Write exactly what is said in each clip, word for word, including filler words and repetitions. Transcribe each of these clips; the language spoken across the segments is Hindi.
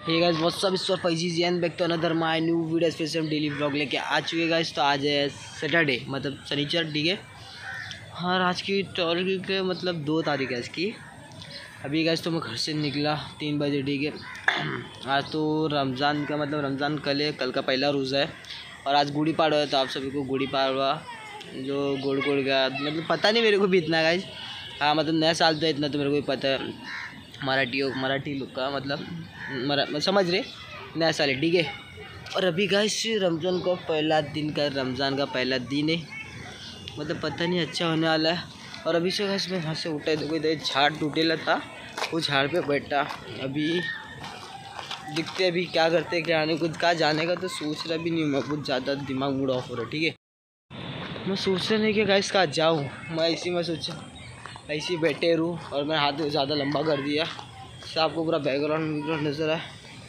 हे गाइस व्हाट्स अप, इस और Faizi Jain back to another my new video. Special हम डेली ब्लॉग लेके आ चुके गाइस। तो आज है सैटरडे, मतलब शनिचर, ठीक है। हाँ, आज की तारीख है, मतलब दो तारीख है इसकी। अभी गाइस तो मैं घर से निकला तीन बजे, ठीक है। आज तो रमज़ान का, मतलब रमज़ान कल है, कल का पहला रोज़ा है और आज गुड़ी पाड़वा है। तो आप सभी को गुड़ी पाड़वा जो गुड़ गुड़ का, मतलब पता नहीं मेरे को भी इतना गाइस। हाँ, मतलब नया साल तो इतना तो मेरे को भी पता है, मराठी हो मराठी लोग का, मतलब मरा समझ रहे, नया साल है, ठीक है। और अभी गाइस रमज़ान का पहला दिन का, रमज़ान का पहला दिन है, मतलब पता नहीं अच्छा होने वाला है। और अभी से गाइस मैं यहाँ से उठा, देखो इधर झाड़ टूटेला था, वो झाड़ पे बैठा। अभी दिखते अभी क्या करते क्या आने, कुछ कहाँ जाने का तो सोच रहा भी नहीं मैं, कुछ ज़्यादा दिमाग मूड ऑफ हो रहा है, ठीक है। मैं सोच रहा नहीं कि गाइस कहाँ जाऊँ, मैं इसी में सोचा ऐसे ही बैठे रहूँ। और मैं हाथ ज़्यादा लंबा कर दिया, इससे आपको पूरा बैकग्राउंड नज़र आए।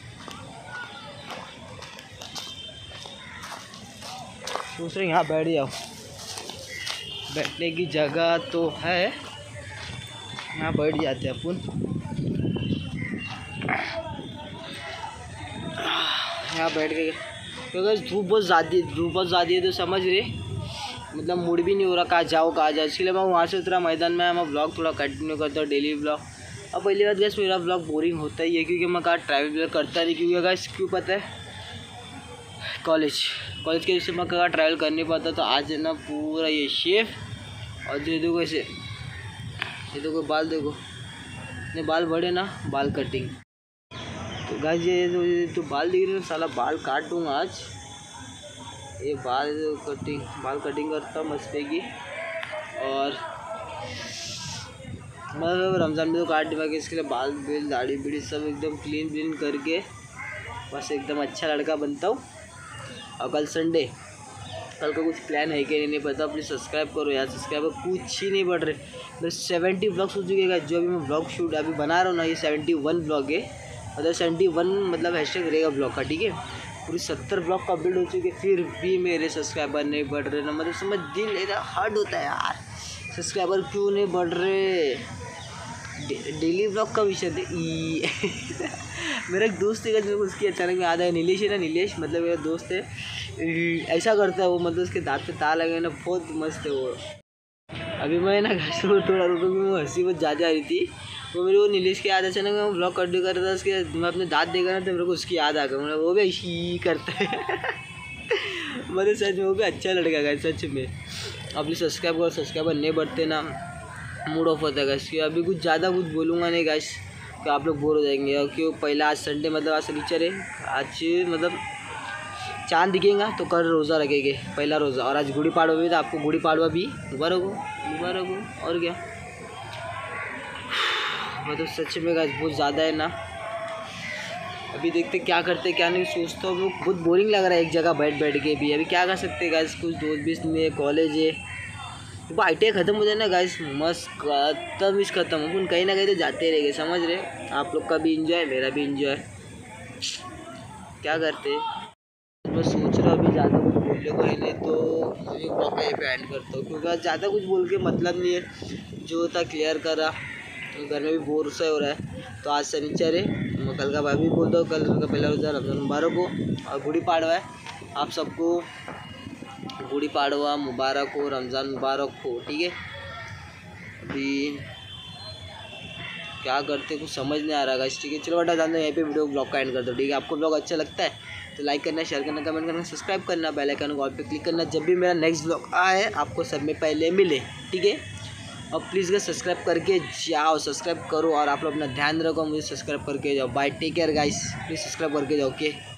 सोच रहे यहाँ बैठ जाओ, बैठने की जगह तो है, यहाँ बैठ जाते हैं अपन। यहाँ बैठ के, क्योंकि धूप बहुत ज़्यादा धूप बहुत ज़्यादा है, तो समझ रहे, मतलब मूड भी नहीं हो रहा कहाँ जाओ कहाँ जाओ। इसलिए मैं वहाँ से उतरा मैदान में, मैं ब्लॉग थोड़ा कंटिन्यू करता हूँ, डेली ब्लॉग। अब पहली बात गैस मेरा ब्लॉग बोरिंग होता ही है, क्योंकि मैं कहाँ ट्रैवल करता नहीं, क्योंकि गैस क्यों पता है, कॉलेज कॉलेज के वजह से मैं कहाँ ट्रैवल कर नहीं पाता। तो आज है ना पूरा ये शेफ, और जो देखो ऐसे, ये देखो बाल देखो, इतने बाल बड़े ना, बाल कटिंग। तो गाइस ये तो, ये तो बाल दिख रहे हैं, साला बाल काट दूँगा आज। ये बाल कटिंग बाल कटिंग करता हूँ मस्ते की। और मतलब रमज़ान में तो काट दिया, इसके लिए बाल बिल दाढ़ी बीड़ी सब एकदम क्लीन व्लीन करके बस एकदम अच्छा लड़का बनता हूँ। और कल संडे, कल का कुछ प्लान है कि नहीं, नहीं पता। प्लीज़ सब्सक्राइब करो यार, सब्सक्राइबर कुछ ही नहीं बढ़ रहे। मेरे सेवेंटी ब्लॉग्स हो चुके हैं जो अभी मैं ब्लॉग शूट अभी बना रहा हूँ ना, ये सेवेंटी वन ब्लॉग है, मतलब सेवेंटी वन मतलब हैशटैग रहेगा ब्लॉग का, ठीक है। पूरी सत्तर ब्लॉग कंप्लीट हो चुके, फिर भी मेरे सब्सक्राइबर नहीं बढ़ रहे ना, मतलब समझ दिल मेरा हर्ट होता है यार, सब्सक्राइबर क्यों नहीं बढ़ रहे। डेली ब्लॉग का विषय थे मेरा एक दोस्त है, मेरे को उसकी अचानक में याद है, नीलेश है ना, नीलेश मतलब मेरा दोस्त है, ऐसा करता है वो, मतलब उसके दांत पे तार लगे ना, बहुत मस्त है वो। अभी मैं ना घर से थोड़ा रुको, मैं हंसी बहुत ज़्यादा आ रही थी, वो मेरे को नीलेश की याद अचानक मैं ब्लॉग कंटिन्यू कर रहा था, उसके मैं अपने दांत देखा ना तो मेरे को उसकी याद आ गई, मतलब वो भी ऐसी करता है मतलब सच में वो भी अच्छा लड़का है सच में। आप प्लीज़ सब्सक्राइब करो, सब्सक्राइबर नहीं बढ़ते ना मूड ऑफ होता है गाइस। कि अभी कुछ ज़्यादा कुछ बोलूँगा नहीं गाइस, कि आप लोग बोर हो जाएंगे। और क्यों पहला आज संडे, मतलब आज शनिचर है, आज मतलब चांद दिखेगा तो कल रोज़ा रखेंगे, पहला रोज़ा। और आज गुड़ी पाड़वा भी, तो आपको गुड़ी पाड़वा भी मुबारक हो, मुबारक हो। और क्या, मतलब सच में गाइस बहुत ज़्यादा है ना। अभी देखते क्या करते क्या नहीं, सोचता हूँ बहुत बोरिंग लग रहा है एक जगह बैठ बैठ के भी। अभी क्या कर सकते हैं गाइस, कुछ दोस्त भी नहीं है, कॉलेज है, तो आई टी आई ख़त्म हो जाए ना गाइस, मस्त खत्म इस खत्म, अपन कहीं ना कहीं तो जाते रहेंगे, समझ रहे। आप लोग का भी इंजॉय, मेरा भी इंजॉय, क्या करते। मैं सोच रहा अभी ज़्यादा कुछ बोलने को ही नहीं, तो अभी ब्लॉग यहीं पे एंड करता हूँ, क्योंकि ज़्यादा कुछ बोल के मतलब नहीं है, जो होता क्लियर करा। तो घर में भी बोर सा हो रहा है, तो आज शनिचर है, मैं कल का भाभी बोलता हूँ, कल का पहला रोज़ा, रमज़ान मुबारक हो। और गुड़ी पाड़वा है, आप सबको गुड़ी पाड़वा मुबारक हो, रमज़ान मुबारक हो, ठीक है। अभी क्या करते कुछ समझ नहीं आ रहा गाइस, ठीक है। चलो बेटा जानते यहीं पे वीडियो ब्लॉग का एंड कर दो, ठीक है। आपको ब्लॉग अच्छा लगता है तो लाइक करना, शेयर करना, कमेंट करना, सब्सक्राइब करना, बेल आइकन को ऑल पे क्लिक करना, जब भी मेरा नेक्स्ट ब्लॉग आए आपको सब में पहले मिले, ठीक है। और प्लीज़ गाइस सब्सक्राइब करके जाओ, सब्सक्राइब करो, और आप लोग अपना ध्यान रखो, मुझे सब्सक्राइब करके जाओ। Bye, take care guys, please subscribe करके जाओ, ओके।